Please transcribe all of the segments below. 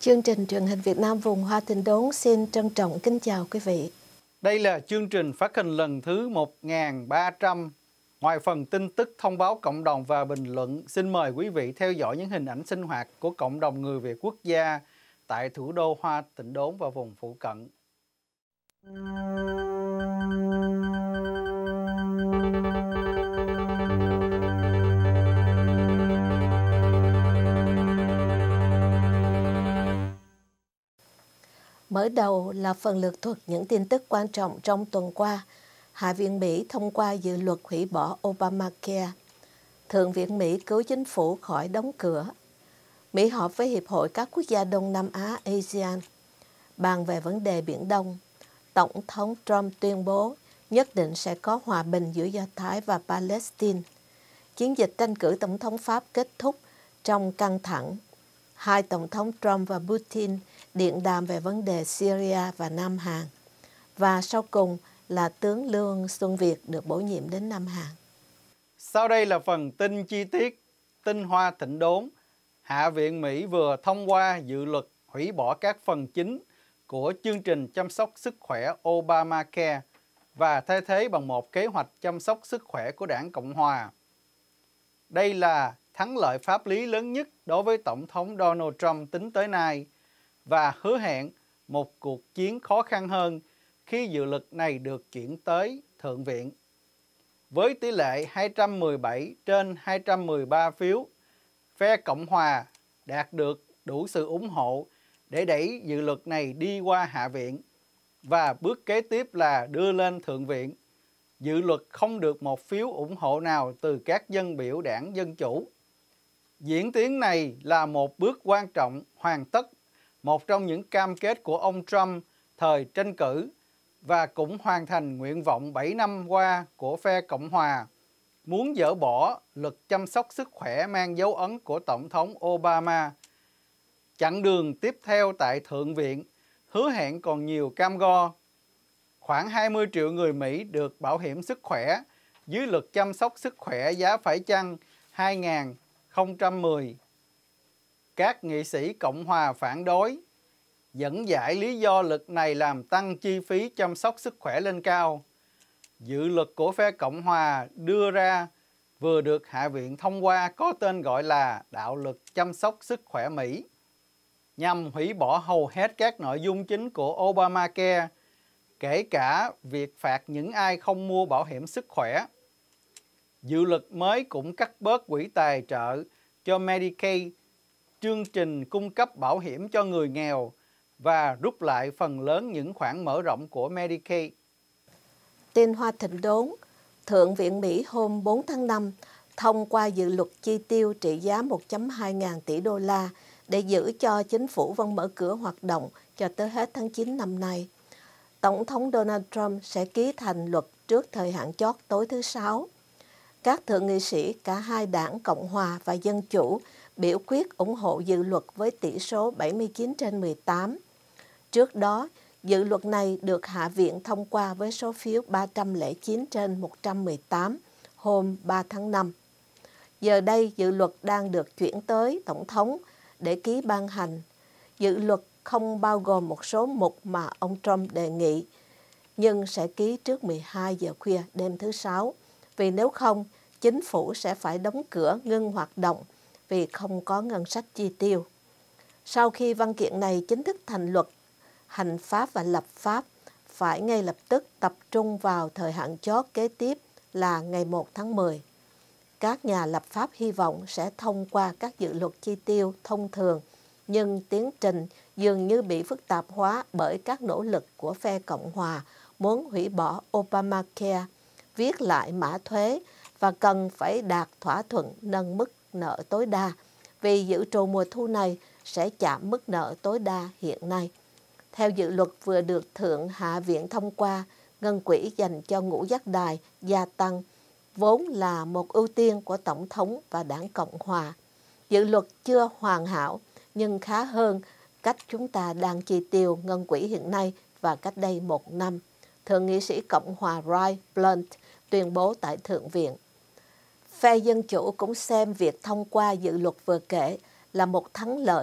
Chương trình truyền hình Việt Nam vùng Hoa Thịnh Đốn xin trân trọng kính chào quý vị. Đây là chương trình phát hình lần thứ 1300. Ngoài phần tin tức, thông báo cộng đồng và bình luận, xin mời quý vị theo dõi những hình ảnh sinh hoạt của cộng đồng người Việt quốc gia tại thủ đô Hoa Thịnh Đốn và vùng phụ cận. Mở đầu là phần lược thuật những tin tức quan trọng trong tuần qua. Hạ viện Mỹ thông qua dự luật hủy bỏ Obamacare. Thượng viện Mỹ cứu chính phủ khỏi đóng cửa. Mỹ họp với Hiệp hội các quốc gia Đông Nam Á ASEAN, bàn về vấn đề Biển Đông. Tổng thống Trump tuyên bố nhất định sẽ có hòa bình giữa Do Thái và Palestine. Chiến dịch tranh cử tổng thống Pháp kết thúc trong căng thẳng. Hai tổng thống Trump và Putin điện đàm về vấn đề Syria và Nam Hàn. Và sau cùng là tướng Lương Xuân Việt được bổ nhiệm đến Nam Hàn. Sau đây là phần tin chi tiết. Tin Hoa Thịnh Đốn. Hạ viện Mỹ vừa thông qua dự luật hủy bỏ các phần chính của chương trình chăm sóc sức khỏe Obamacare và thay thế bằng một kế hoạch chăm sóc sức khỏe của Đảng Cộng Hòa. Đây là thắng lợi pháp lý lớn nhất đối với Tổng thống Donald Trump tính tới nay và hứa hẹn một cuộc chiến khó khăn hơn khi dự luật này được chuyển tới Thượng viện. Với tỷ lệ 217 trên 213 phiếu, phe Cộng Hòa đạt được đủ sự ủng hộ để đẩy dự luật này đi qua Hạ viện và bước kế tiếp là đưa lên Thượng viện. Dự luật không được một phiếu ủng hộ nào từ các dân biểu Đảng Dân Chủ. Diễn tiến này là một bước quan trọng hoàn tất một trong những cam kết của ông Trump thời tranh cử và cũng hoàn thành nguyện vọng 7 năm qua của phe Cộng Hòa muốn dỡ bỏ luật chăm sóc sức khỏe mang dấu ấn của Tổng thống Obama. Chặng đường tiếp theo tại Thượng viện hứa hẹn còn nhiều cam go. Khoảng 20 triệu người Mỹ được bảo hiểm sức khỏe dưới luật chăm sóc sức khỏe giá phải chăng 2010. Các nghị sĩ Cộng Hòa phản đối, dẫn giải lý do luật này làm tăng chi phí chăm sóc sức khỏe lên cao. Dự luật của phe Cộng Hòa đưa ra vừa được Hạ viện thông qua có tên gọi là Đạo luật chăm sóc sức khỏe Mỹ, nhằm hủy bỏ hầu hết các nội dung chính của Obamacare, kể cả việc phạt những ai không mua bảo hiểm sức khỏe. Dự luật mới cũng cắt bớt quỹ tài trợ cho Medicaid, chương trình cung cấp bảo hiểm cho người nghèo, và rút lại phần lớn những khoản mở rộng của Medicaid. Tin Hoa Thịnh Đốn. Thượng viện Mỹ hôm 4 tháng 5 thông qua dự luật chi tiêu trị giá 1,2 ngàn tỷ đô la để giữ cho chính phủ vẫn mở cửa hoạt động cho tới hết tháng 9 năm nay. Tổng thống Donald Trump sẽ ký thành luật trước thời hạn chót tối thứ Sáu. Các thượng nghị sĩ cả hai đảng Cộng Hòa và Dân Chủ biểu quyết ủng hộ dự luật với tỷ số 79 trên 18. Trước đó, dự luật này được Hạ viện thông qua với số phiếu 309 trên 118 hôm 3 tháng 5. Giờ đây, dự luật đang được chuyển tới Tổng thống để ký ban hành. Dự luật không bao gồm một số mục mà ông Trump đề nghị, nhưng sẽ ký trước 12 giờ khuya đêm thứ Sáu, vì nếu không, chính phủ sẽ phải đóng cửa ngưng hoạt động vì không có ngân sách chi tiêu. Sau khi văn kiện này chính thức thành luật, hành pháp và lập pháp phải ngay lập tức tập trung vào thời hạn chót kế tiếp là ngày 1 tháng 10. Các nhà lập pháp hy vọng sẽ thông qua các dự luật chi tiêu thông thường, nhưng tiến trình dường như bị phức tạp hóa bởi các nỗ lực của phe Cộng Hòa muốn hủy bỏ Obamacare, viết lại mã thuế và cần phải đạt thỏa thuận nâng mức nợ tối đa, vì dự trù mùa thu này sẽ chạm mức nợ tối đa hiện nay. Theo dự luật vừa được Thượng Hạ viện thông qua, ngân quỹ dành cho ngũ giác đài gia tăng, vốn là một ưu tiên của Tổng thống và Đảng Cộng Hòa. Dự luật chưa hoàn hảo, nhưng khá hơn cách chúng ta đang chi tiêu ngân quỹ hiện nay và cách đây 1 năm. Thượng nghị sĩ Cộng Hòa Roy Blunt tuyên bố tại Thượng viện. Phe Dân Chủ cũng xem việc thông qua dự luật vừa kể là một thắng lợi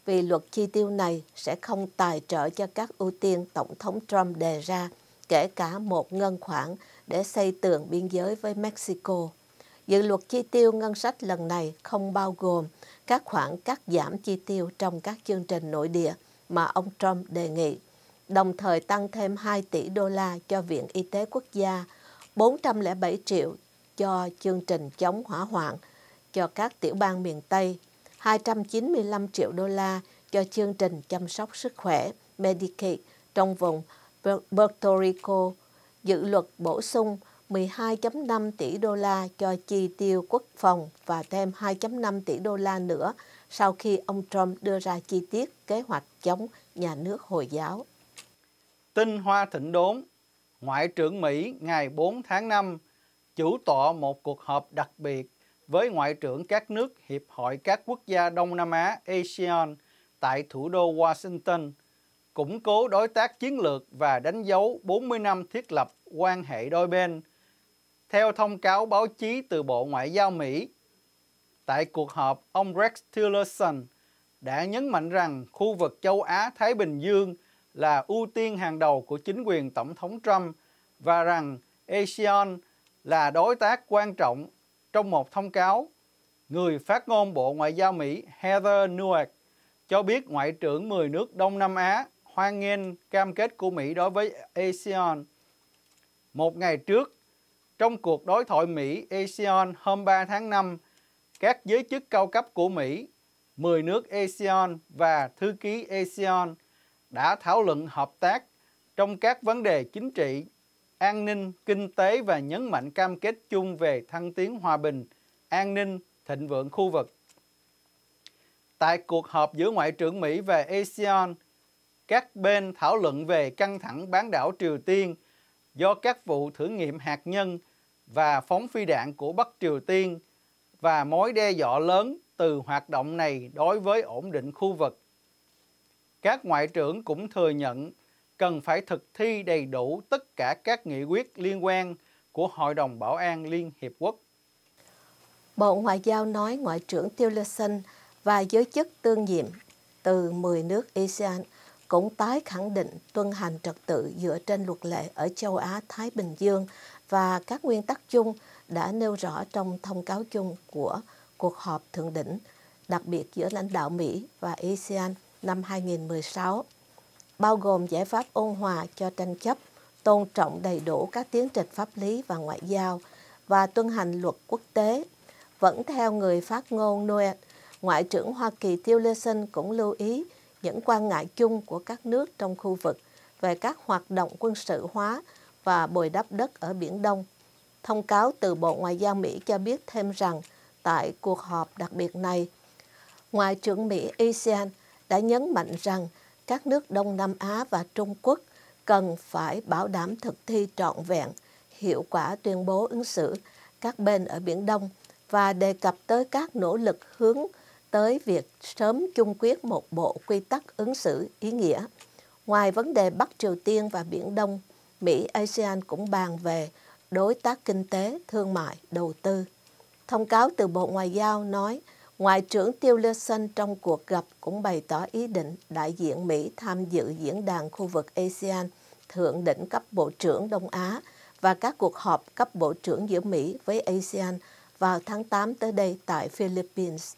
vì luật chi tiêu này sẽ không tài trợ cho các ưu tiên Tổng thống Trump đề ra, kể cả một ngân khoản để xây tường biên giới với Mexico. Dự luật chi tiêu ngân sách lần này không bao gồm các khoản cắt giảm chi tiêu trong các chương trình nội địa mà ông Trump đề nghị, đồng thời tăng thêm 2 tỷ đô la cho Viện Y tế Quốc gia, 407 triệu cho chương trình chống hỏa hoạn cho các tiểu bang miền Tây, 295 triệu đô la cho chương trình chăm sóc sức khỏe Medicaid trong vùng Puerto Rico. Dự luật bổ sung 12,5 tỷ đô la cho chi tiêu quốc phòng và thêm 2,5 tỷ đô la nữa sau khi ông Trump đưa ra chi tiết kế hoạch chống nhà nước Hồi giáo. Tin hoa thịnh đốn, Ngoại trưởng Mỹ ngày 4 tháng 5 chủ tọa một cuộc họp đặc biệt với Ngoại trưởng các nước Hiệp hội các quốc gia Đông Nam Á ASEAN tại thủ đô Washington, củng cố đối tác chiến lược và đánh dấu 40 năm thiết lập quan hệ đôi bên. Theo thông cáo báo chí từ Bộ Ngoại giao Mỹ, tại cuộc họp, ông Rex Tillerson đã nhấn mạnh rằng khu vực châu Á-Thái Bình Dương là ưu tiên hàng đầu của chính quyền Tổng thống Trump và rằng ASEAN là đối tác quan trọng. Trong một thông cáo, người phát ngôn Bộ Ngoại giao Mỹ Heather Nauert cho biết Ngoại trưởng 10 nước Đông Nam Á hoan nghênh cam kết của Mỹ đối với ASEAN. Một ngày trước, trong cuộc đối thoại Mỹ-ASEAN hôm 3 tháng 5, các giới chức cao cấp của Mỹ, 10 nước ASEAN và thư ký ASEAN đã thảo luận hợp tác trong các vấn đề chính trị, an ninh, kinh tế và nhấn mạnh cam kết chung về thăng tiến hòa bình, an ninh, thịnh vượng khu vực. Tại cuộc họp giữa Ngoại trưởng Mỹ và ASEAN, các bên thảo luận về căng thẳng bán đảo Triều Tiên do các vụ thử nghiệm hạt nhân và phóng phi đạn của Bắc Triều Tiên và mối đe dọa lớn từ hoạt động này đối với ổn định khu vực. Các ngoại trưởng cũng thừa nhận cần phải thực thi đầy đủ tất cả các nghị quyết liên quan của Hội đồng Bảo an Liên Hiệp Quốc. Bộ Ngoại giao nói Ngoại trưởng Tillerson và giới chức tương nhiệm từ 10 nước ASEAN cũng tái khẳng định tuân hành trật tự dựa trên luật lệ ở châu Á-Thái Bình Dương và các nguyên tắc chung đã nêu rõ trong thông cáo chung của cuộc họp thượng đỉnh, đặc biệt giữa lãnh đạo Mỹ và ASEAN năm 2016, bao gồm giải pháp ôn hòa cho tranh chấp, tôn trọng đầy đủ các tiến trình pháp lý và ngoại giao và tuân hành luật quốc tế. Vẫn theo người phát ngôn Nauert, Ngoại trưởng Hoa Kỳ Tillerson cũng lưu ý những quan ngại chung của các nước trong khu vực về các hoạt động quân sự hóa và bồi đắp đất ở Biển Đông. Thông cáo từ Bộ Ngoại giao Mỹ cho biết thêm rằng tại cuộc họp đặc biệt này, Ngoại trưởng Mỹ ASEAN đã nhấn mạnh rằng các nước Đông Nam Á và Trung Quốc cần phải bảo đảm thực thi trọn vẹn, hiệu quả tuyên bố ứng xử các bên ở Biển Đông và đề cập tới các nỗ lực hướng tới việc sớm chung quyết một bộ quy tắc ứng xử ý nghĩa. Ngoài vấn đề Bắc Triều Tiên và Biển Đông, Mỹ-ASEAN cũng bàn về đối tác kinh tế, thương mại, đầu tư. Thông cáo từ Bộ Ngoại giao nói, Ngoại trưởng Tillerson trong cuộc gặp cũng bày tỏ ý định đại diện Mỹ tham dự diễn đàn khu vực ASEAN, thượng đỉnh cấp bộ trưởng Đông Á và các cuộc họp cấp bộ trưởng giữa Mỹ với ASEAN vào tháng 8 tới đây tại Philippines.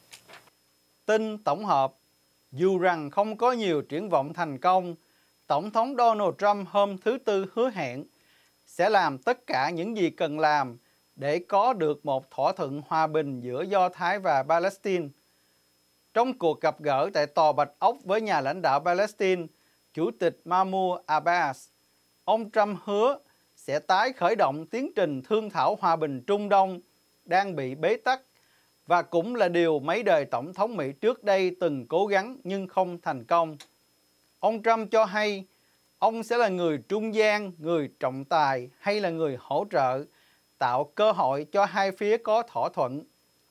Tin tổng hợp, dù rằng không có nhiều triển vọng thành công, Tổng thống Donald Trump hôm thứ Tư hứa hẹn sẽ làm tất cả những gì cần làm để có được một thỏa thuận hòa bình giữa Do Thái và Palestine. Trong cuộc gặp gỡ tại Tòa Bạch Ốc với nhà lãnh đạo Palestine, Chủ tịch Mahmoud Abbas, ông Trump hứa sẽ tái khởi động tiến trình thương thảo hòa bình Trung Đông đang bị bế tắc và cũng là điều mấy đời Tổng thống Mỹ trước đây từng cố gắng nhưng không thành công. Ông Trump cho hay ông sẽ là người trung gian, người trọng tài hay là người hỗ trợ, tạo cơ hội cho hai phía có thỏa thuận.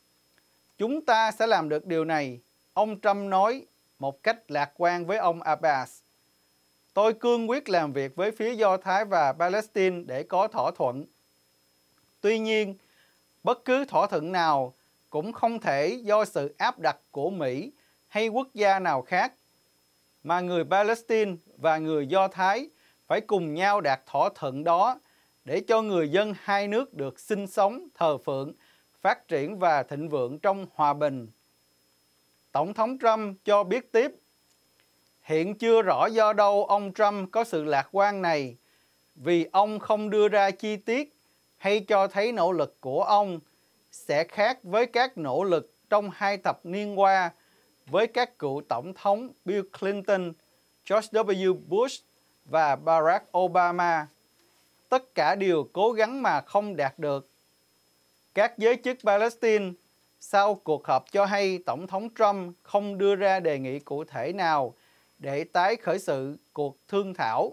Chúng ta sẽ làm được điều này, ông Trump nói một cách lạc quan với ông Abbas. Tôi cương quyết làm việc với phía Do Thái và Palestine để có thỏa thuận. Tuy nhiên, bất cứ thỏa thuận nào cũng không thể do sự áp đặt của Mỹ hay quốc gia nào khác, mà người Palestine và người Do Thái phải cùng nhau đạt thỏa thuận đó để cho người dân hai nước được sinh sống, thờ phượng, phát triển và thịnh vượng trong hòa bình. Tổng thống Trump cho biết tiếp, hiện chưa rõ do đâu ông Trump có sự lạc quan này, vì ông không đưa ra chi tiết hay cho thấy nỗ lực của ông sẽ khác với các nỗ lực trong 2 thập niên qua với các cựu tổng thống Bill Clinton, George W. Bush và Barack Obama. Tất cả đều cố gắng mà không đạt được. Các giới chức Palestine sau cuộc họp cho hay Tổng thống Trump không đưa ra đề nghị cụ thể nào để tái khởi sự cuộc thương thảo.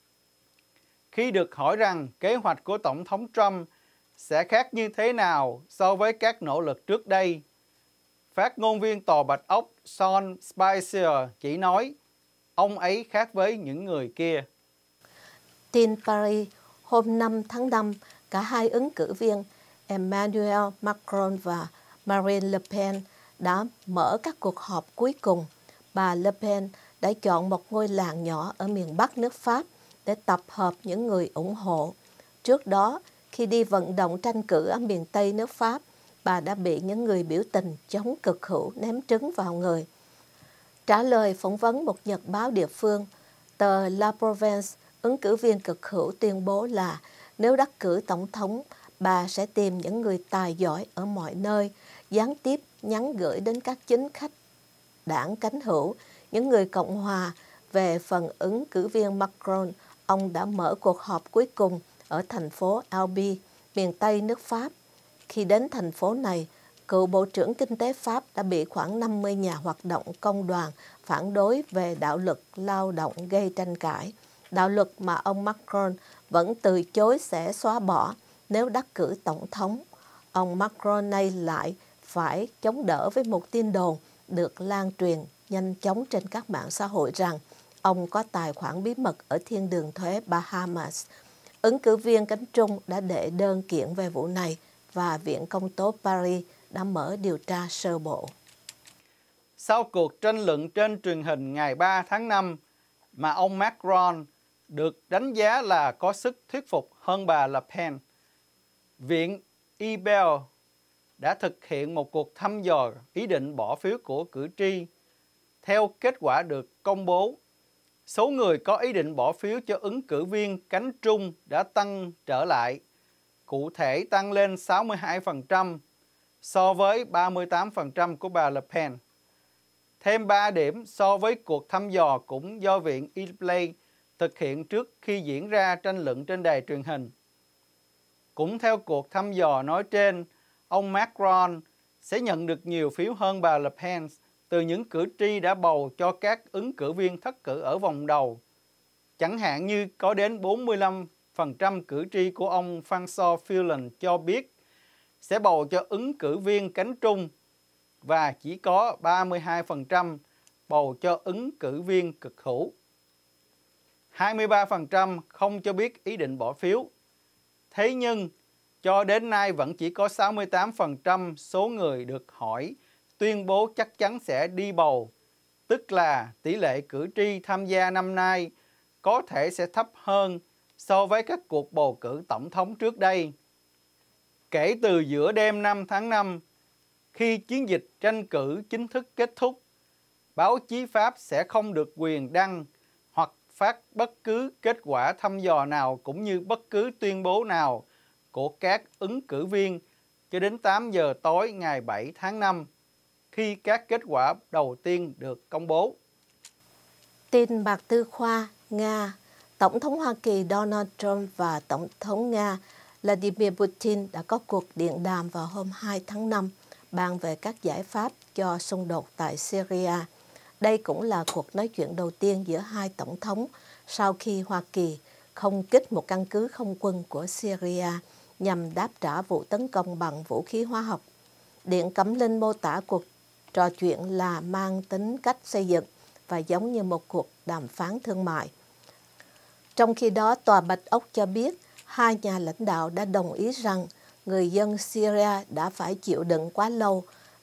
Khi được hỏi rằng kế hoạch của Tổng thống Trump sẽ khác như thế nào so với các nỗ lực trước đây, phát ngôn viên Tòa Bạch Ốc Sean Spicer chỉ nói, ông ấy khác với những người kia. Tin Paris, hôm 5 tháng 5, cả hai ứng cử viên Emmanuel Macron và Marine Le Pen đã mở các cuộc họp cuối cùng. Bà Le Pen đã chọn một ngôi làng nhỏ ở miền Bắc nước Pháp để tập hợp những người ủng hộ. Trước đó, khi đi vận động tranh cử ở miền Tây nước Pháp, bà đã bị những người biểu tình chống cực hữu ném trứng vào người. Trả lời phỏng vấn một nhật báo địa phương, tờ La Provence, ứng cử viên cực hữu tuyên bố là nếu đắc cử tổng thống, bà sẽ tìm những người tài giỏi ở mọi nơi, gián tiếp nhắn gửi đến các chính khách đảng cánh hữu, những người Cộng hòa. Về phần ứng cử viên Macron, ông đã mở cuộc họp cuối cùng ở thành phố Albi, miền Tây nước Pháp. Khi đến thành phố này, cựu Bộ trưởng Kinh tế Pháp đã bị khoảng 50 nhà hoạt động công đoàn phản đối về đạo luật lao động gây tranh cãi. Đạo luật mà ông Macron vẫn từ chối sẽ xóa bỏ nếu đắc cử tổng thống. Ông Macron nay lại phải chống đỡ với một tin đồn được lan truyền nhanh chóng trên các mạng xã hội rằng ông có tài khoản bí mật ở thiên đường thuế Bahamas. Ứng cử viên cánh trung đã đệ đơn kiện về vụ này và Viện Công tố Paris đã mở điều tra sơ bộ. Sau cuộc tranh luận trên truyền hình ngày 3 tháng 5 mà ông Macron được đánh giá là có sức thuyết phục hơn bà Le Pen, Viện Ebel đã thực hiện một cuộc thăm dò ý định bỏ phiếu của cử tri. Theo kết quả được công bố, số người có ý định bỏ phiếu cho ứng cử viên cánh trung đã tăng trở lại, cụ thể tăng lên 62% so với 38% của bà Le Pen. Thêm 3 điểm so với cuộc thăm dò cũng do Viện Epley thực hiện trước khi diễn ra tranh luận trên đài truyền hình. Cũng theo cuộc thăm dò nói trên, ông Macron sẽ nhận được nhiều phiếu hơn bà Le Pen từ những cử tri đã bầu cho các ứng cử viên thất cử ở vòng đầu. Chẳng hạn như có đến 45% cử tri của ông François Fillon cho biết sẽ bầu cho ứng cử viên cánh trung và chỉ có 32% bầu cho ứng cử viên cực hữu. 23% không cho biết ý định bỏ phiếu. Thế nhưng, cho đến nay vẫn chỉ có 68% số người được hỏi tuyên bố chắc chắn sẽ đi bầu, tức là tỷ lệ cử tri tham gia năm nay có thể sẽ thấp hơn so với các cuộc bầu cử tổng thống trước đây. Kể từ giữa đêm 5 tháng 5, khi chiến dịch tranh cử chính thức kết thúc, báo chí Pháp sẽ không được quyền đăng hoặc phát bất cứ kết quả thăm dò nào cũng như bất cứ tuyên bố nào của các ứng cử viên cho đến 8 giờ tối ngày 7 tháng 5, khi các kết quả đầu tiên được công bố. Tin bạc tư khoa Nga, Tổng thống Hoa Kỳ Donald Trump và Tổng thống Nga Vladimir Putin đã có cuộc điện đàm vào hôm 2 tháng 5 bàn về các giải pháp cho xung đột tại Syria. Đây cũng là cuộc nói chuyện đầu tiên giữa hai tổng thống sau khi Hoa Kỳ không kích một căn cứ không quân của Syria nhằm đáp trả vụ tấn công bằng vũ khí hóa học. Điện Cẩm Linh mô tả cuộc trò chuyện là mang tính cách xây dựng và giống như một cuộc đàm phán thương mại. Trong khi đó, Tòa Bạch Ốc cho biết hai nhà lãnh đạo đã đồng ý rằng người dân Syria đã phải chịu đựng quá lâu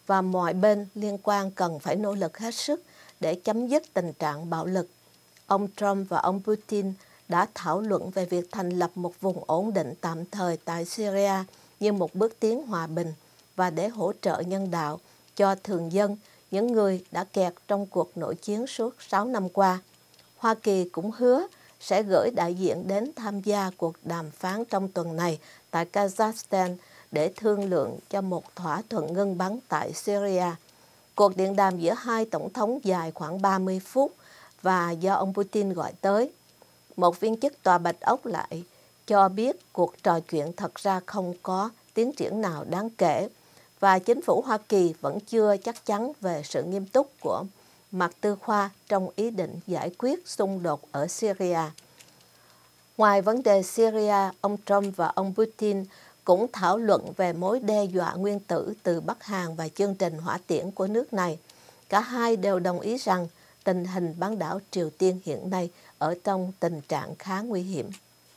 và mọi bên liên quan cần phải nỗ lực hết sức để chấm dứt tình trạng bạo lực. Ông Trump và ông Putin đã thảo luận về việc thành lập một vùng ổn định tạm thời tại Syria như một bước tiến hòa bình và để hỗ trợ nhân đạo cho thường dân, những người đã kẹt trong cuộc nội chiến suốt 6 năm qua. Hoa Kỳ cũng hứa sẽ gửi đại diện đến tham gia cuộc đàm phán trong tuần này tại Kazakhstan để thương lượng cho một thỏa thuận ngưng bắn tại Syria. Cuộc điện đàm giữa hai tổng thống dài khoảng 30 phút và do ông Putin gọi tới. Một viên chức Tòa Bạch Ốc lại cho biết cuộc trò chuyện thật ra không có tiến triển nào đáng kể và chính phủ Hoa Kỳ vẫn chưa chắc chắn về sự nghiêm túc của mặt tư khoa trong ý định giải quyết xung đột ở Syria. Ngoài vấn đề Syria, ông Trump và ông Putin cũng thảo luận về mối đe dọa nguyên tử từ Bắc Hàn và chương trình hỏa tiễn của nước này. Cả hai đều đồng ý rằng tình hình bán đảo Triều Tiên hiện nay ở trong tình trạng khá nguy hiểm.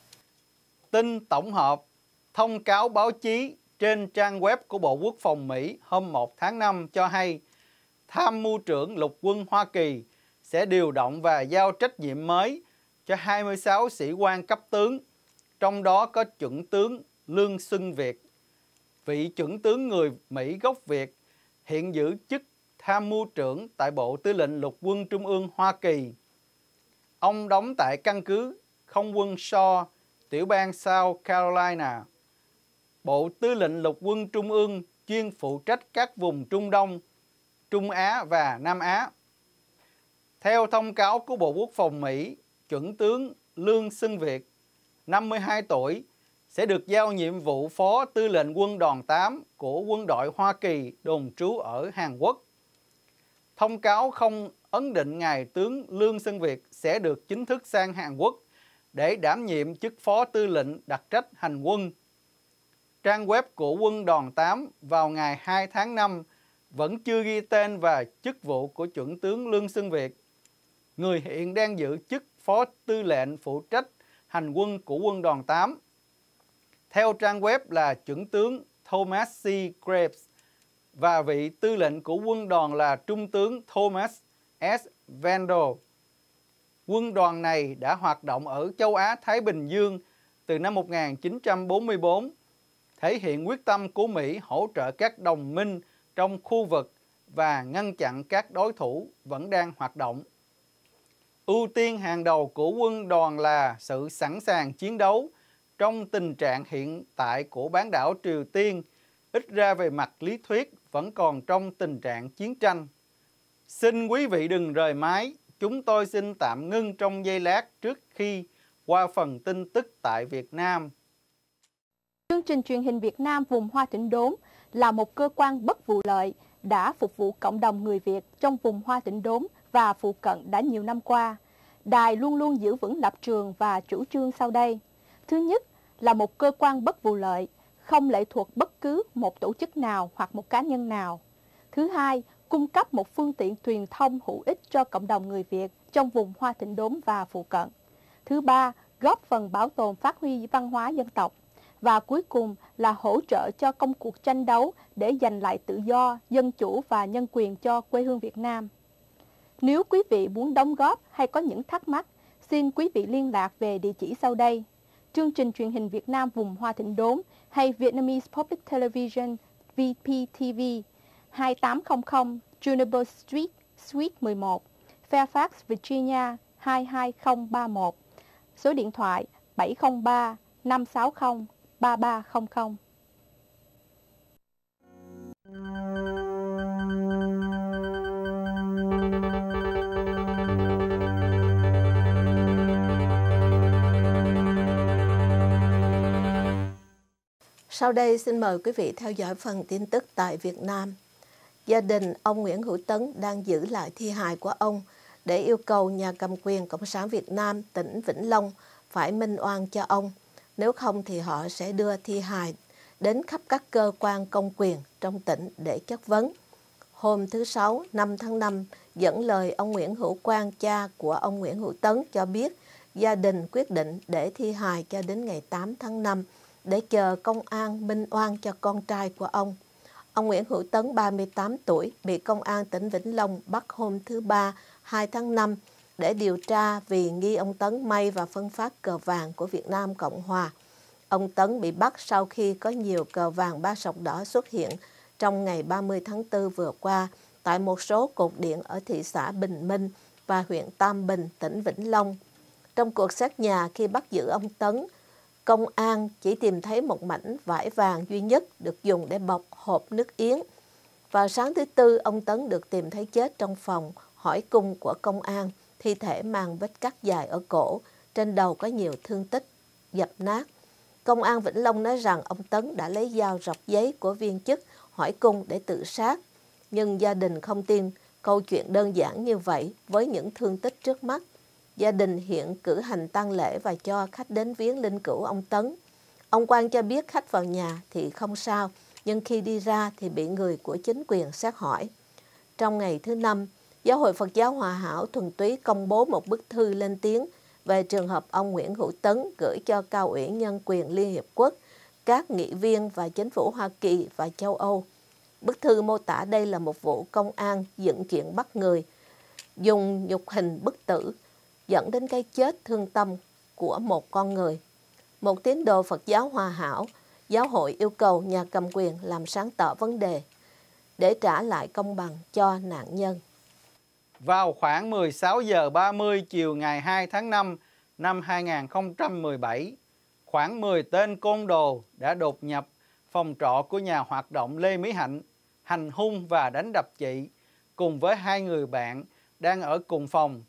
Tin tổng hợp, thông cáo báo chí trên trang web của Bộ Quốc phòng Mỹ hôm 1 tháng 5 cho hay Tham mưu trưởng Lục quân Hoa Kỳ sẽ điều động và giao trách nhiệm mới cho 26 sĩ quan cấp tướng, trong đó có chuẩn tướng Lương Xuân Việt. Vị chuẩn tướng người Mỹ gốc Việt hiện giữ chức tham mưu trưởng tại Bộ Tư lệnh Lục quân Trung ương Hoa Kỳ. Ông đóng tại căn cứ không quân Shaw, tiểu bang South Carolina. Bộ Tư lệnh Lục quân Trung ương chuyên phụ trách các vùng Trung Đông, Trung Á và Nam Á. Theo thông cáo của Bộ Quốc phòng Mỹ, chuẩn tướng Lương Xuân Việt, 52 tuổi, sẽ được giao nhiệm vụ Phó Tư lệnh Quân đoàn 8 của quân đội Hoa Kỳ đồn trú ở Hàn Quốc. Thông cáo không ấn định ngày tướng Lương Xuân Việt sẽ được chính thức sang Hàn Quốc để đảm nhiệm chức Phó Tư lệnh đặc trách hành quân. Trang web của Quân đoàn 8 vào ngày 2 tháng 5 vẫn chưa ghi tên và chức vụ của chuẩn tướng Lương Xuân Việt, người hiện đang giữ chức Phó Tư lệnh phụ trách hành quân của Quân đoàn 8. Theo trang web là chuẩn tướng Thomas C. Graves và vị tư lệnh của quân đoàn là Trung tướng Thomas S. Vandal. Quân đoàn này đã hoạt động ở châu Á-Thái Bình Dương từ năm 1944, thể hiện quyết tâm của Mỹ hỗ trợ các đồng minh trong khu vực và ngăn chặn các đối thủ vẫn đang hoạt động. Ưu tiên hàng đầu của quân đoàn là sự sẵn sàng chiến đấu trong tình trạng hiện tại của bán đảo Triều Tiên, ít ra về mặt lý thuyết vẫn còn trong tình trạng chiến tranh. Xin quý vị đừng rời máy, chúng tôi xin tạm ngưng trong giây lát trước khi qua phần tin tức tại Việt Nam. Chương trình truyền hình Việt Nam vùng Hoa Thịnh Đốn là một cơ quan bất vụ lợi đã phục vụ cộng đồng người Việt trong vùng Hoa Thịnh Đốn và phụ cận đã nhiều năm qua. Đài luôn luôn giữ vững lập trường và chủ trương sau đây. Thứ nhất là một cơ quan bất vụ lợi, không lệ thuộc bất cứ một tổ chức nào hoặc một cá nhân nào. Thứ hai, cung cấp một phương tiện truyền thông hữu ích cho cộng đồng người Việt trong vùng Hoa Thịnh Đốn và phụ cận. Thứ ba, góp phần bảo tồn phát huy văn hóa dân tộc. Và cuối cùng là hỗ trợ cho công cuộc tranh đấu để giành lại tự do, dân chủ và nhân quyền cho quê hương Việt Nam. Nếu quý vị muốn đóng góp hay có những thắc mắc, xin quý vị liên lạc về địa chỉ sau đây. Chương trình truyền hình Việt Nam vùng Hoa Thịnh Đốn hay Vietnamese Public Television VPTV 2800 Juniper Street, Suite 11, Fairfax, Virginia 22031. Số điện thoại 703 560 3300. Sau đây xin mời quý vị theo dõi phần tin tức tại Việt Nam. Gia đình ông Nguyễn Hữu Tấn đang giữ lại thi hài của ông để yêu cầu nhà cầm quyền Cộng sản Việt Nam tỉnh Vĩnh Long phải minh oan cho ông. Nếu không thì họ sẽ đưa thi hài đến khắp các cơ quan công quyền trong tỉnh để chất vấn. Hôm thứ Sáu, 5 tháng 5, dẫn lời ông Nguyễn Hữu Quang, cha của ông Nguyễn Hữu Tấn, cho biết gia đình quyết định để thi hài cho đến ngày 8 tháng 5 để chờ công an minh oan cho con trai của ông. Ông Nguyễn Hữu Tấn, 38 tuổi, bị Công an tỉnh Vĩnh Long bắt hôm thứ Ba, 2 tháng 5 để điều tra vì nghi ông Tấn may và phân phát cờ vàng của Việt Nam Cộng Hòa. Ông Tấn bị bắt sau khi có nhiều cờ vàng 3 sọc đỏ xuất hiện trong ngày 30 tháng 4 vừa qua tại một số cột điện ở thị xã Bình Minh và huyện Tam Bình, tỉnh Vĩnh Long. Trong cuộc xét nhà khi bắt giữ ông Tấn, công an chỉ tìm thấy một mảnh vải vàng duy nhất được dùng để bọc hộp nước yến. Vào sáng thứ Tư, ông Tấn được tìm thấy chết trong phòng hỏi cung của công an, thi thể mang vết cắt dài ở cổ, trên đầu có nhiều thương tích, dập nát. Công an Vĩnh Long nói rằng ông Tấn đã lấy dao rọc giấy của viên chức hỏi cung để tự sát, nhưng gia đình không tin câu chuyện đơn giản như vậy với những thương tích trước mắt. Gia đình hiện cử hành tang lễ và cho khách đến viếng linh cữu ông Tấn. Ông Quang cho biết khách vào nhà thì không sao, nhưng khi đi ra thì bị người của chính quyền xét hỏi. Trong ngày thứ Năm, Giáo hội Phật giáo Hòa Hảo Thuần Túy công bố một bức thư lên tiếng về trường hợp ông Nguyễn Hữu Tấn gửi cho Cao ủy Nhân quyền Liên Hiệp Quốc, các nghị viên và chính phủ Hoa Kỳ và châu Âu. Bức thư mô tả đây là một vụ công an dựng chuyện bắt người, dùng nhục hình bức tử, dẫn đến cái chết thương tâm của một con người. Một tín đồ Phật giáo Hòa Hảo, giáo hội yêu cầu nhà cầm quyền làm sáng tỏ vấn đề để trả lại công bằng cho nạn nhân. Vào khoảng 16 giờ 30 chiều ngày 2 tháng 5 năm 2017, khoảng 10 tên côn đồ đã đột nhập phòng trọ của nhà hoạt động Lê Mỹ Hạnh, hành hung và đánh đập chị cùng với 2 người bạn đang ở cùng phòng.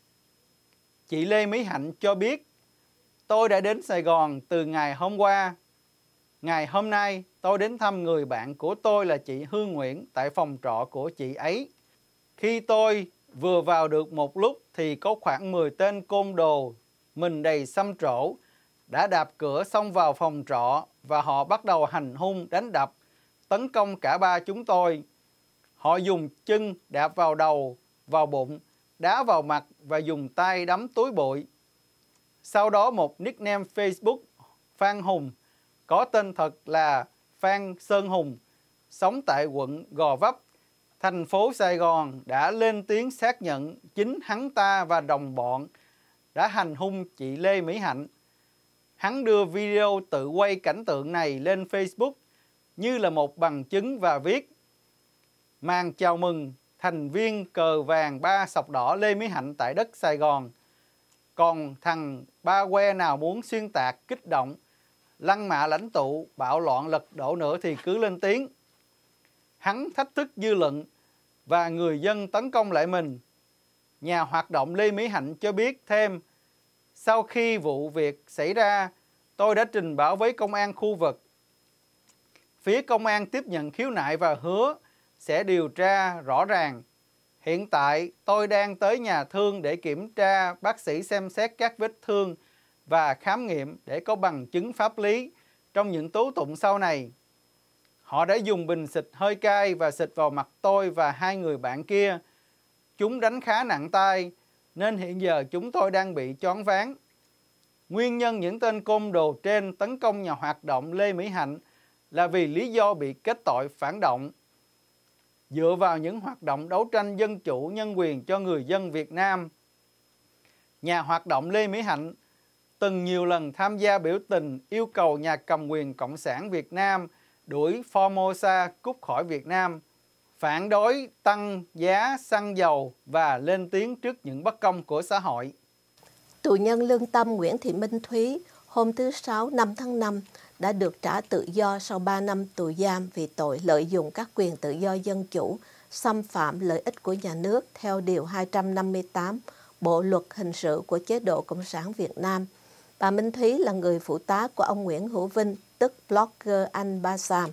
Chị Lê Mỹ Hạnh cho biết, tôi đã đến Sài Gòn từ ngày hôm qua. Ngày hôm nay, tôi đến thăm người bạn của tôi là chị Hương Nguyễn tại phòng trọ của chị ấy. Khi tôi vừa vào được một lúc thì có khoảng 10 tên côn đồ, mình đầy xăm trổ, đã đạp cửa xông vào phòng trọ và họ bắt đầu hành hung, đánh đập, tấn công cả ba chúng tôi. Họ dùng chân đạp vào đầu, vào bụng, đá vào mặt và dùng tay đấm túi bụi. Sau đó một nickname Facebook Phan Hùng, có tên thật là Phan Sơn Hùng, sống tại quận Gò Vấp, thành phố Sài Gòn đã lên tiếng xác nhận chính hắn ta và đồng bọn đã hành hung chị Lê Mỹ Hạnh. Hắn đưa video tự quay cảnh tượng này lên Facebook như là một bằng chứng và viết: màn chào mừng thành viên cờ vàng 3 sọc đỏ Lê Mỹ Hạnh tại đất Sài Gòn. Còn thằng ba que nào muốn xuyên tạc, kích động, lăng mạ lãnh tụ, bạo loạn lật đổ nữa thì cứ lên tiếng. Hắn thách thức dư luận và người dân tấn công lại mình. Nhà hoạt động Lê Mỹ Hạnh cho biết thêm, sau khi vụ việc xảy ra, tôi đã trình báo với công an khu vực. Phía công an tiếp nhận khiếu nại và hứa sẽ điều tra rõ ràng. Hiện tại tôi đang tới nhà thương để kiểm tra, bác sĩ xem xét các vết thương và khám nghiệm để có bằng chứng pháp lý trong những tố tụng sau này. Họ đã dùng bình xịt hơi cay và xịt vào mặt tôi và 2 người bạn kia. Chúng đánh khá nặng tay, nên hiện giờ chúng tôi đang bị choáng váng. Nguyên nhân những tên côn đồ trên tấn công nhà hoạt động Lê Mỹ Hạnh là vì lý do bị kết tội phản động. Dựa vào những hoạt động đấu tranh dân chủ nhân quyền cho người dân Việt Nam, nhà hoạt động Lê Mỹ Hạnh từng nhiều lần tham gia biểu tình yêu cầu nhà cầm quyền Cộng sản Việt Nam đuổi Formosa cút khỏi Việt Nam, phản đối tăng giá xăng dầu và lên tiếng trước những bất công của xã hội. Tù nhân lương tâm Nguyễn Thị Minh Thúy hôm thứ Sáu 5 tháng 5 đã được trả tự do sau 3 năm tù giam vì tội lợi dụng các quyền tự do dân chủ, xâm phạm lợi ích của nhà nước theo Điều 258 Bộ Luật Hình sự của chế độ Cộng sản Việt Nam. Bà Minh Thúy là người phụ tá của ông Nguyễn Hữu Vinh, tức blogger Anh Ba Sam.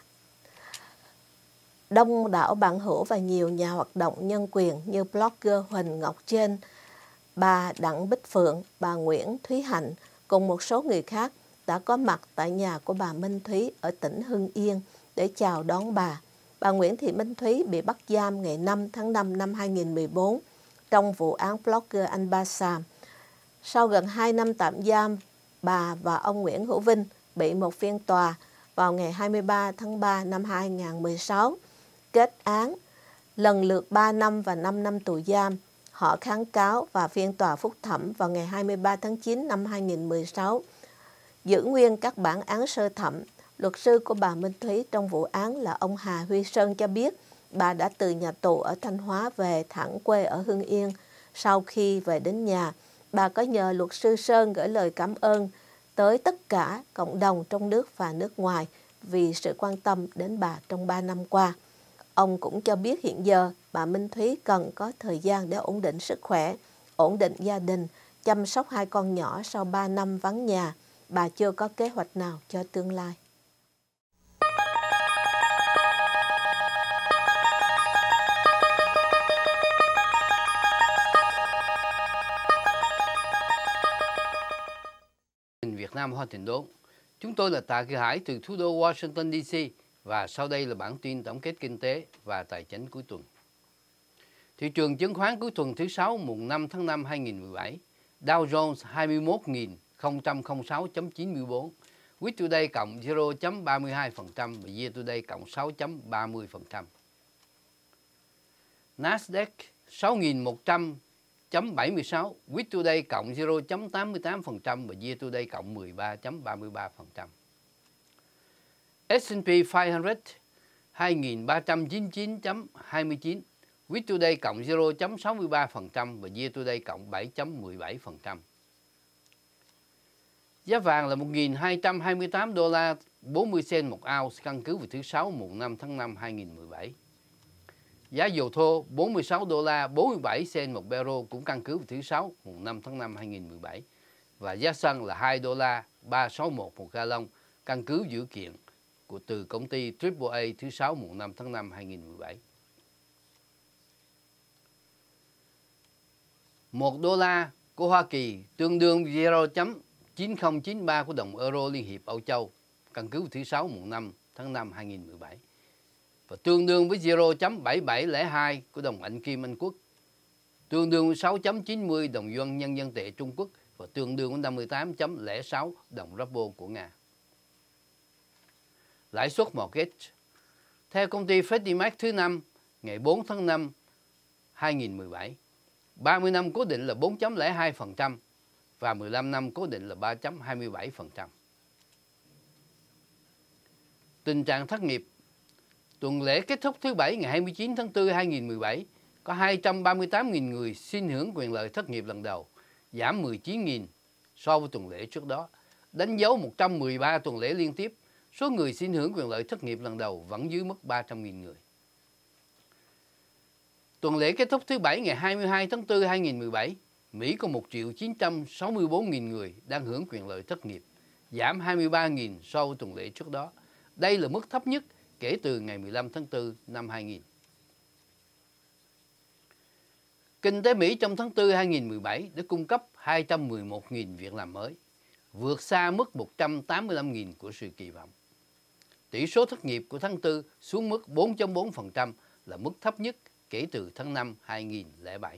Đông đảo bạn hữu và nhiều nhà hoạt động nhân quyền như blogger Huỳnh Ngọc Trên, bà Đặng Bích Phượng, bà Nguyễn Thúy Hạnh cùng một số người khác đã có mặt tại nhà của bà Minh Thúy ở tỉnh Hưng Yên để chào đón bà. Bà Nguyễn Thị Minh Thúy bị bắt giam ngày 5 tháng 5 năm 2014 trong vụ án blogger Anh Ba Sam. Sau gần 2 năm tạm giam, bà và ông Nguyễn Hữu Vinh bị một phiên tòa vào ngày 23 tháng 3 năm 2016, kết án lần lượt 3 năm và 5 năm tù giam. Họ kháng cáo và phiên tòa phúc thẩm vào ngày 23 tháng 9 năm 2016 giữ nguyên các bản án sơ thẩm. Luật sư của bà Minh Thúy trong vụ án là ông Hà Huy Sơn cho biết bà đã từ nhà tù ở Thanh Hóa về thẳng quê ở Hưng Yên. Sau khi về đến nhà, bà có nhờ luật sư Sơn gửi lời cảm ơn tới tất cả cộng đồng trong nước và nước ngoài vì sự quan tâm đến bà trong 3 năm qua. Ông cũng cho biết hiện giờ bà Minh Thúy cần có thời gian để ổn định sức khỏe, ổn định gia đình, chăm sóc 2 con nhỏ sau 3 năm vắng nhà. Bà chưa có kế hoạch nào cho tương lai. Việt Nam Hoa Thịnh Đốn. Chúng tôi là Tạ Kỳ Hải từ thủ đô Washington DC và sau đây là bản tin tổng kết kinh tế và tài chính cuối tuần. Thị trường chứng khoán cuối tuần thứ Sáu mùng 5 tháng 5 2017, Dow Jones 21.006.94, Week Today cộng 0.32% và Year Today cộng 6.30%. Nasdaq 6.100.76, Week Today cộng 0.88% và Year Today cộng 13.33%. S&P 500 2.399.29, Week Today cộng 0.63% và Year Today cộng 7.17%. Giá vàng là 1.228 đô la 40 cent một ounce căn cứ vào thứ Sáu mùng 5 tháng 5 2017. Giá dầu thô 46 đô la 47 cent một barrel cũng căn cứ vào thứ Sáu mùng 5 tháng 5 2017. Và giá xăng là 2 đô la 361 một gallon căn cứ dữ kiện từ công ty AAA thứ Sáu mùng 5 tháng 5 2017. 1 đô la của Hoa Kỳ tương đương 0.9093 của đồng euro Liên hiệp Âu Châu căn cứ thứ Sáu mùng 5 tháng 5 2017 và tương đương với 0.7702 của đồng Anh Kim Anh Quốc, tương đương với 6.90 đồng Yuan Nhân dân tệ Trung Quốc và tương đương với 58.06 đồng ruble của Nga. Lãi suất mortgage theo công ty Freddie Mac thứ năm ngày 4 tháng 5 2017, 30 năm cố định là 4.02% và 15 năm cố định là 3.27%. Tình trạng thất nghiệp. Tuần lễ kết thúc thứ Bảy ngày 29 tháng 4 2017 có 238.000 người xin hưởng quyền lợi thất nghiệp lần đầu, giảm 19.000 so với tuần lễ trước đó, đánh dấu 113 tuần lễ liên tiếp. Số người xin hưởng quyền lợi thất nghiệp lần đầu vẫn dưới mức 300.000 người. Tuần lễ kết thúc thứ Bảy ngày 22 tháng 4 2017, Mỹ có 1.964.000 người đang hưởng quyền lợi thất nghiệp, giảm 23.000 so với tuần lễ trước đó. Đây là mức thấp nhất kể từ ngày 15 tháng 4 năm 2000. Kinh tế Mỹ trong tháng 4 2017 đã cung cấp 211.000 việc làm mới, vượt xa mức 185.000 của sự kỳ vọng. Tỷ số thất nghiệp của tháng 4 xuống mức 4.4% là mức thấp nhất kể từ tháng 5 2007.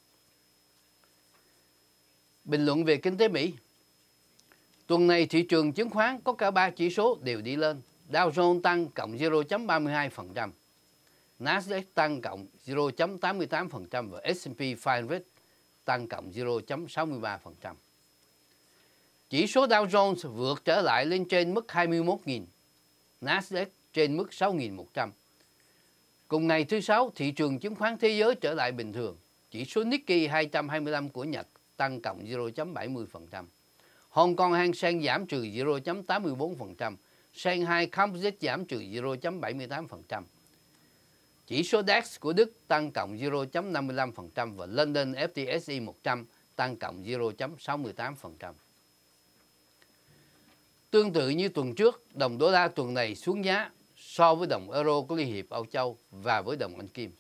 Bình luận về kinh tế Mỹ. Tuần này thị trường chứng khoán có cả 3 chỉ số đều đi lên. Dow Jones tăng cộng 0.32%, Nasdaq tăng cộng 0.88% và S&P 500 tăng cộng 0.63%. Chỉ số Dow Jones vượt trở lại lên trên mức 21.000, Nasdaq trên mức 6.100. Cùng ngày thứ Sáu, thị trường chứng khoán thế giới trở lại bình thường. Chỉ số Nikkei 225 của Nhật tăng cộng 0.70%. Hong Kong Hang Seng giảm trừ 0.84%. Shanghai Composite giảm trừ 0.78%. Chỉ số DAX của Đức tăng cộng 0.55% và London FTSE 100 tăng cộng 0.68%. Tương tự như tuần trước, đồng đô la tuần này xuống giá so với đồng euro của Liên hiệp Âu Châu và với đồng Anh Kim,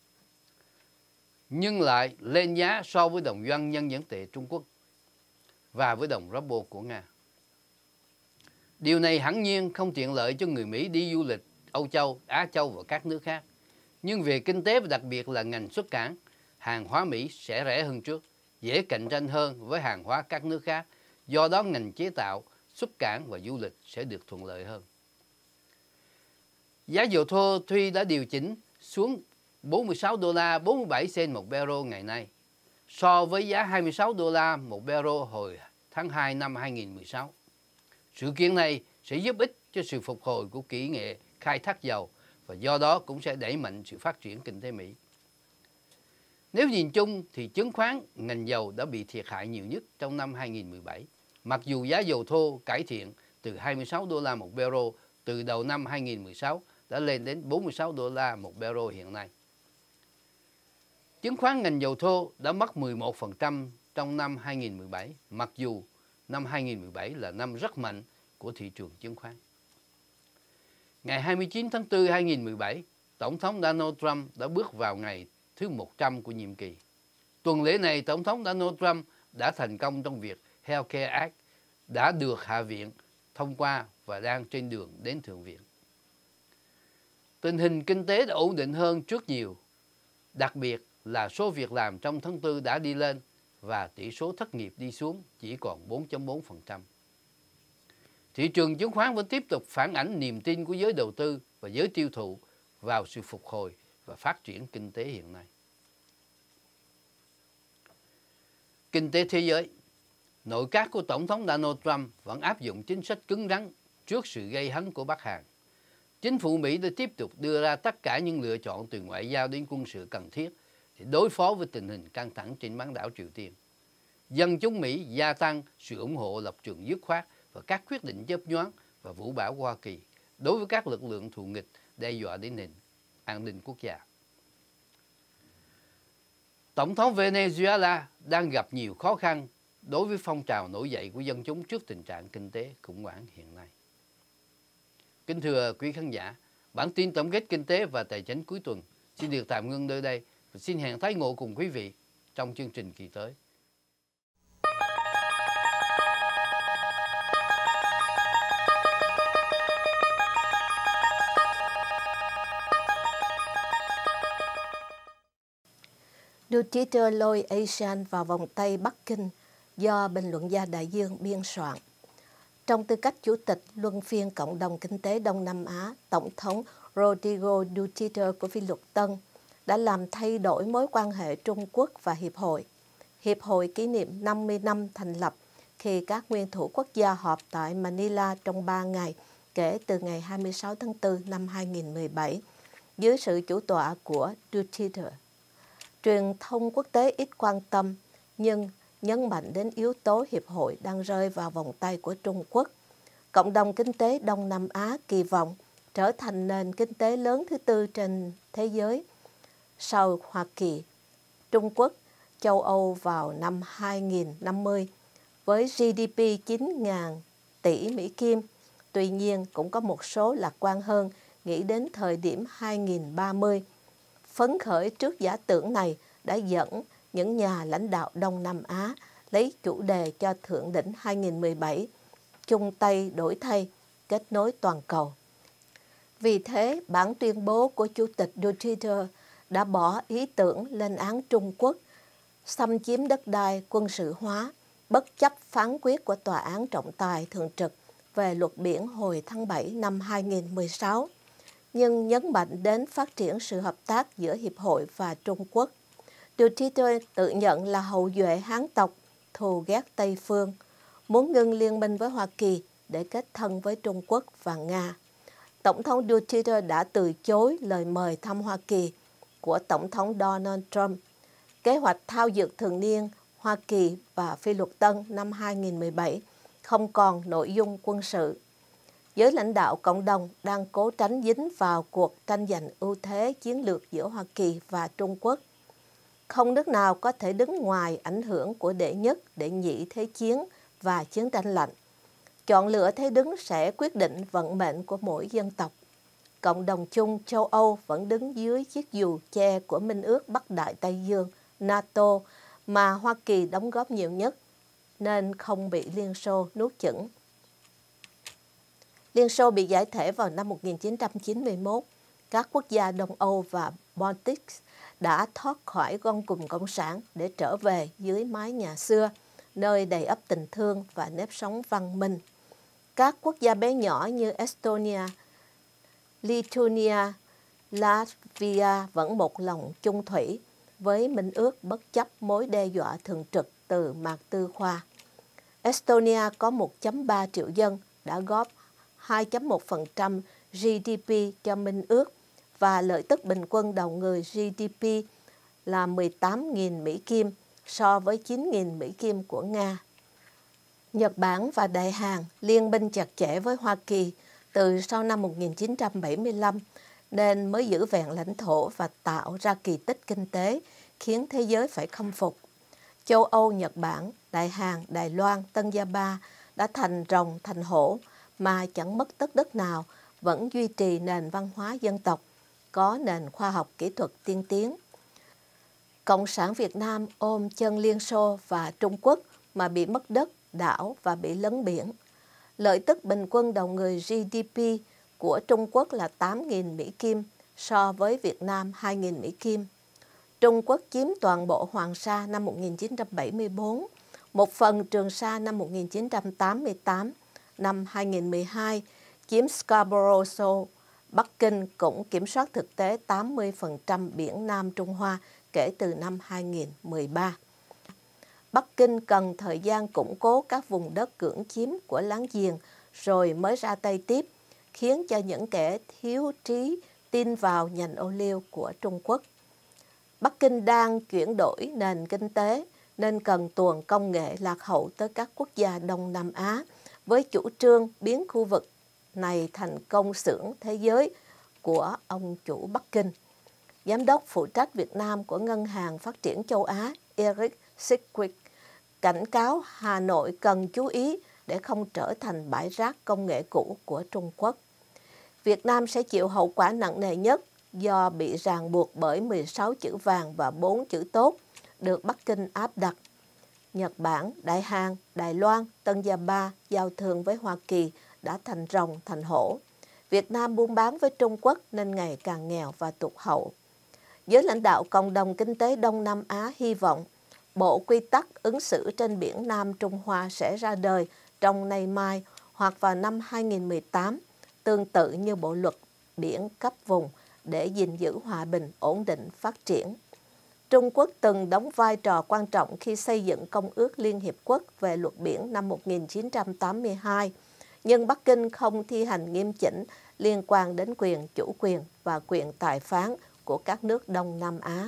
nhưng lại lên giá so với đồng Yuan Nhân dân tệ Trung Quốc và với đồng ruble của Nga. Điều này hẳn nhiên không tiện lợi cho người Mỹ đi du lịch Âu Châu, Á Châu và các nước khác. Nhưng về kinh tế và đặc biệt là ngành xuất cảng, hàng hóa Mỹ sẽ rẻ hơn trước, dễ cạnh tranh hơn với hàng hóa các nước khác. Do đó ngành chế tạo, xuất cảng và du lịch sẽ được thuận lợi hơn. Giá dầu thô tuy đã điều chỉnh xuống 46 đô la 47 cent một barrel ngày nay, so với giá 26 đô la một barrel hồi tháng 2 năm 2016. Sự kiện này sẽ giúp ích cho sự phục hồi của kỹ nghệ khai thác dầu và do đó cũng sẽ đẩy mạnh sự phát triển kinh tế Mỹ. Nếu nhìn chung thì chứng khoán ngành dầu đã bị thiệt hại nhiều nhất trong năm 2017, mặc dù giá dầu thô cải thiện từ 26 đô la một barrel từ đầu năm 2016 đã lên đến 46 đô la một barrel hiện nay. Chứng khoán ngành dầu thô đã mất 11% trong năm 2017, mặc dù năm 2017 là năm rất mạnh của thị trường chứng khoán. Ngày 29 tháng 4 2017, Tổng thống Donald Trump đã bước vào ngày thứ 100 của nhiệm kỳ. Tuần lễ này, Tổng thống Donald Trump đã thành công trong việc Healthcare Act đã được Hạ viện thông qua và đang trên đường đến Thượng viện. Tình hình kinh tế đã ổn định hơn trước nhiều, đặc biệt là số việc làm trong tháng 4 đã đi lên và tỷ số thất nghiệp đi xuống chỉ còn 4.4%. Thị trường chứng khoán vẫn tiếp tục phản ánh niềm tin của giới đầu tư và giới tiêu thụ vào sự phục hồi và phát triển kinh tế hiện nay. Kinh tế thế giới. Nội các của Tổng thống Donald Trump vẫn áp dụng chính sách cứng rắn trước sự gây hấn của Bắc Hàn. Chính phủ Mỹ đã tiếp tục đưa ra tất cả những lựa chọn từ ngoại giao đến quân sự cần thiết để đối phó với tình hình căng thẳng trên bán đảo Triều Tiên. Dân chúng Mỹ gia tăng sự ủng hộ lập trường dứt khoát và các quyết định chớp nhoáng và vũ bão của Hoa Kỳ đối với các lực lượng thù nghịch đe dọa đến nền an ninh quốc gia. Tổng thống Venezuela đang gặp nhiều khó khăn đối với phong trào nổi dậy của dân chúng trước tình trạng kinh tế khủng hoảng hiện nay. Kính thưa quý khán giả, bản tin tổng kết kinh tế và tài chính cuối tuần xin được tạm ngưng nơi đây và xin hẹn tái ngộ cùng quý vị trong chương trình kỳ tới. Duterte lôi ASEAN vào vòng tay Bắc Kinh do bình luận gia đại dương biên soạn. Trong tư cách Chủ tịch luân phiên Cộng đồng Kinh tế Đông Nam Á, Tổng thống Rodrigo Duterte của Phi Luật Tân đã làm thay đổi mối quan hệ Trung Quốc và Hiệp hội. Hiệp hội kỷ niệm 50 năm thành lập khi các nguyên thủ quốc gia họp tại Manila trong 3 ngày kể từ ngày 26 tháng 4 năm 2017 dưới sự chủ tọa của Duterte. Truyền thông quốc tế ít quan tâm nhưng nhấn mạnh đến yếu tố hiệp hội đang rơi vào vòng tay của Trung Quốc. Cộng đồng kinh tế Đông Nam Á kỳ vọng trở thành nền kinh tế lớn thứ tư trên thế giới sau Hoa Kỳ, Trung Quốc, châu Âu vào năm 2050 với GDP 9.000 tỷ Mỹ Kim. Tuy nhiên, cũng có một số lạc quan hơn nghĩ đến thời điểm 2030. Phấn khởi trước giả tưởng này đã dẫn những nhà lãnh đạo Đông Nam Á lấy chủ đề cho Thượng đỉnh 2017, chung tay đổi thay, kết nối toàn cầu. Vì thế, bản tuyên bố của Chủ tịch Duterte đã bỏ ý tưởng lên án Trung Quốc, xâm chiếm đất đai, quân sự hóa, bất chấp phán quyết của Tòa án trọng tài thường trực về luật biển hồi tháng 7 năm 2016, nhưng nhấn mạnh đến phát triển sự hợp tác giữa Hiệp hội và Trung Quốc. Duterte tự nhận là hậu duệ Hán tộc, thù ghét Tây phương, muốn ngưng liên minh với Hoa Kỳ để kết thân với Trung Quốc và Nga. Tổng thống Duterte đã từ chối lời mời thăm Hoa Kỳ của Tổng thống Donald Trump. Kế hoạch thao dượt thường niên Hoa Kỳ và Phi Luật Tân năm 2017 không còn nội dung quân sự. Giới lãnh đạo cộng đồng đang cố tránh dính vào cuộc tranh giành ưu thế chiến lược giữa Hoa Kỳ và Trung Quốc. Không nước nào có thể đứng ngoài ảnh hưởng của đệ nhất, đệ nhị thế chiến và chiến tranh lạnh. Chọn lựa thế đứng sẽ quyết định vận mệnh của mỗi dân tộc. Cộng đồng chung châu Âu vẫn đứng dưới chiếc dù che của Minh ước Bắc Đại Tây Dương, NATO, mà Hoa Kỳ đóng góp nhiều nhất, nên không bị Liên Xô nuốt chửng. Liên Xô bị giải thể vào năm 1991. Các quốc gia Đông Âu và Baltic đã thoát khỏi gông cùm cộng sản để trở về dưới mái nhà xưa, nơi đầy ắp tình thương và nếp sống văn minh. Các quốc gia bé nhỏ như Estonia, Lithuania, Latvia vẫn một lòng chung thủy với Minh ước bất chấp mối đe dọa thường trực từ Mạc Tư Khoa. Estonia có 1,3 triệu dân, đã góp 2,1% GDP cho Minh ước và lợi tức bình quân đầu người GDP là 18.000 Mỹ Kim so với 9.000 Mỹ Kim của Nga. Nhật Bản và Đại Hàn liên minh chặt chẽ với Hoa Kỳ từ sau năm 1975 nên mới giữ vẹn lãnh thổ và tạo ra kỳ tích kinh tế khiến thế giới phải khâm phục. Châu Âu, Nhật Bản, Đại Hàn, Đài Loan, Tân Gia Ba đã thành rồng thành hổ mà chẳng mất tất đất nào, vẫn duy trì nền văn hóa dân tộc, có nền khoa học kỹ thuật tiên tiến. Cộng sản Việt Nam ôm chân Liên Xô và Trung Quốc mà bị mất đất, đảo và bị lấn biển. Lợi tức bình quân đầu người GDP của Trung Quốc là 8.000 Mỹ Kim so với Việt Nam 2.000 Mỹ Kim. Trung Quốc chiếm toàn bộ Hoàng Sa năm 1974, một phần Trường Sa năm 1988, năm 2012 chiếm Scarborough Shoal. Bắc Kinh cũng kiểm soát thực tế 80% biển Nam Trung Hoa kể từ năm 2013. Bắc Kinh cần thời gian củng cố các vùng đất cưỡng chiếm của láng giềng rồi mới ra tay tiếp, khiến cho những kẻ thiếu trí tin vào nhành ô liu của Trung Quốc. Bắc Kinh đang chuyển đổi nền kinh tế nên cần tuồn công nghệ lạc hậu tới các quốc gia Đông Nam Á với chủ trương biến khu vực này thành công xưởng thế giới của ông chủ Bắc Kinh. Giám đốc phụ trách Việt Nam của Ngân hàng Phát triển Châu Á Eric Sickwick cảnh cáo Hà Nội cần chú ý để không trở thành bãi rác công nghệ cũ của Trung Quốc. Việt Nam sẽ chịu hậu quả nặng nề nhất do bị ràng buộc bởi 16 chữ vàng và 4 chữ tốt được Bắc Kinh áp đặt. Nhật Bản, Đại Hàn, Đài Loan, Tân Gia Ba giao thương với Hoa Kỳ đã thành rồng thành hổ. Việt Nam buôn bán với Trung Quốc nên ngày càng nghèo và tụt hậu. Giới lãnh đạo cộng đồng kinh tế Đông Nam Á hy vọng Bộ Quy tắc ứng xử trên biển Nam Trung Hoa sẽ ra đời trong nay mai hoặc vào năm 2018, tương tự như Bộ luật biển cấp vùng để gìn giữ hòa bình, ổn định, phát triển. Trung Quốc từng đóng vai trò quan trọng khi xây dựng Công ước Liên Hiệp Quốc về luật biển năm 1982, nhưng Bắc Kinh không thi hành nghiêm chỉnh liên quan đến quyền chủ quyền và quyền tài phán của các nước Đông Nam Á.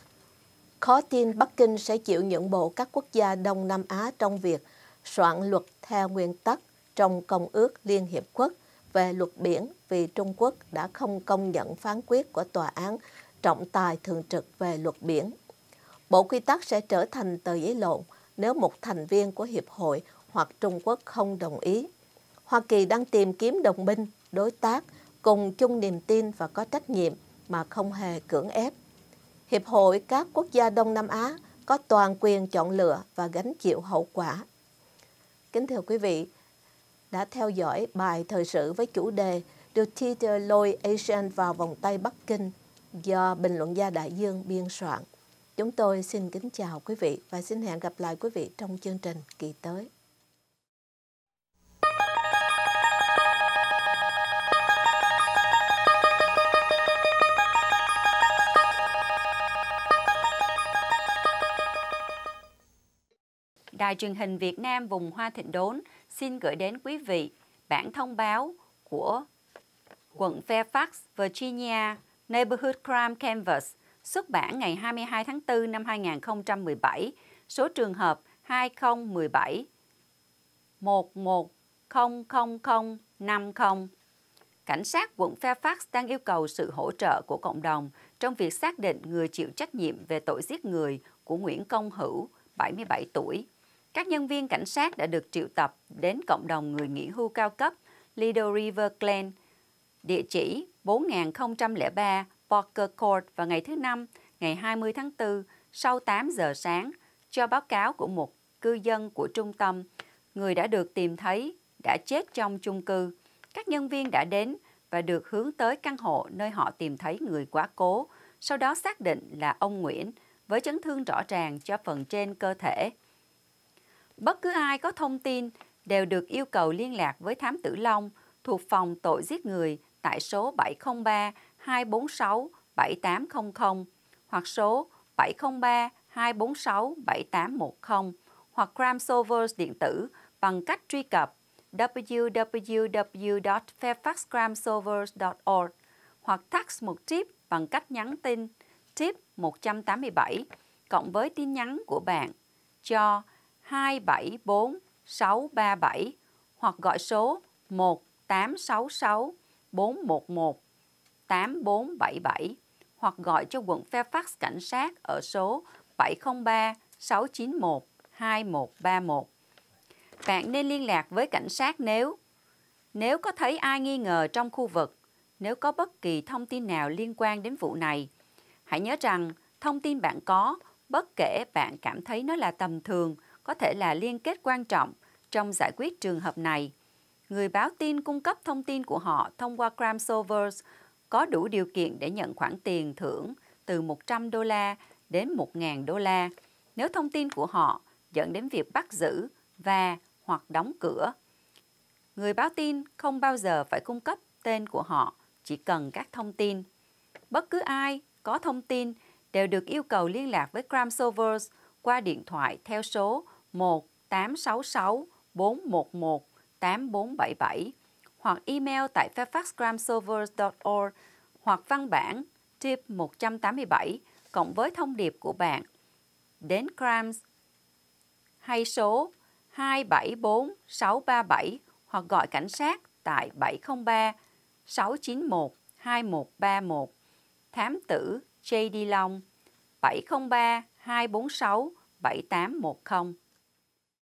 Khó tin Bắc Kinh sẽ chịu nhượng bộ các quốc gia Đông Nam Á trong việc soạn luật theo nguyên tắc trong Công ước Liên Hiệp Quốc về luật biển vì Trung Quốc đã không công nhận phán quyết của Tòa án trọng tài thường trực về luật biển. Bộ quy tắc sẽ trở thành tờ giấy lộn nếu một thành viên của Hiệp hội hoặc Trung Quốc không đồng ý. Hoa Kỳ đang tìm kiếm đồng minh, đối tác, cùng chung niềm tin và có trách nhiệm mà không hề cưỡng ép. Hiệp hội các quốc gia Đông Nam Á có toàn quyền chọn lựa và gánh chịu hậu quả. Kính thưa quý vị, đã theo dõi bài thời sự với chủ đề đưa Theodore Lloyd Asian vào vòng tay Bắc Kinh do bình luận gia Đại Dương biên soạn. Chúng tôi xin kính chào quý vị và xin hẹn gặp lại quý vị trong chương trình kỳ tới. Đài truyền hình Việt Nam vùng Hoa Thịnh Đốn xin gửi đến quý vị bản thông báo của quận Fairfax, Virginia, Neighborhood Crime Canvas, xuất bản ngày 22 tháng 4 năm 2017, số trường hợp 2017 11000050. Cảnh sát quận Fairfax đang yêu cầu sự hỗ trợ của cộng đồng trong việc xác định người chịu trách nhiệm về tội giết người của Nguyễn Công Hữu, 77 tuổi. Các nhân viên cảnh sát đã được triệu tập đến cộng đồng người nghỉ hưu cao cấp Lido River Glen, địa chỉ 4003 Parker Court vào ngày thứ Năm, ngày 20 tháng 4, sau 8 giờ sáng, cho báo cáo của một cư dân của trung tâm. Người đã được tìm thấy đã chết trong chung cư. Các nhân viên đã đến và được hướng tới căn hộ nơi họ tìm thấy người quá cố, sau đó xác định là ông Nguyễn với chấn thương rõ ràng cho phần trên cơ thể. Bất cứ ai có thông tin đều được yêu cầu liên lạc với Thám Tử Long thuộc phòng tội giết người tại số 703 246 7800 hoặc số 703 246 7810 hoặc Crime Solvers điện tử bằng cách truy cập www.fairfaxcrimesolvers.org hoặc text một tip bằng cách nhắn tin tip 187 cộng với tin nhắn của bạn cho 274637 hoặc gọi số 1866 411 8477 hoặc gọi cho quận Fairfax cảnh sát ở số 703 691 2131. Bạn nên liên lạc với cảnh sát nếu có thấy ai nghi ngờ trong khu vực, nếu có bất kỳ thông tin nào liên quan đến vụ này. Hãy nhớ rằng thông tin bạn có, bất kể bạn cảm thấy nó là tầm thường, có thể là liên kết quan trọng trong giải quyết trường hợp này. Người báo tin cung cấp thông tin của họ thông qua Crime Solvers có đủ điều kiện để nhận khoản tiền thưởng từ $100 đến $1.000 nếu thông tin của họ dẫn đến việc bắt giữ và hoặc đóng cửa. Người báo tin không bao giờ phải cung cấp tên của họ, chỉ cần các thông tin. Bất cứ ai có thông tin đều được yêu cầu liên lạc với Crime Solvers qua điện thoại theo số 1866 411 8477 hoặc email tại fairfaxcrimesolvers.org hoặc văn bản tip 187 cộng với thông điệp của bạn đến Crimes hay số 274 637 hoặc gọi cảnh sát tại 703 691 2131. Thám tử J.D. Long 703 246 7810.